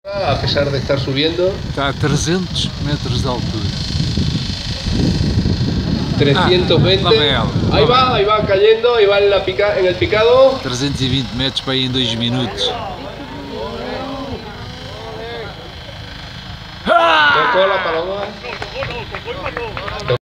A pesar de estar subiendo. Está a 300 metros de altura. 320. Lá vem ela. Ahí va cayendo, ahí va en el picado. 320 metros para ir em 2 minutos. Tocó la paloma.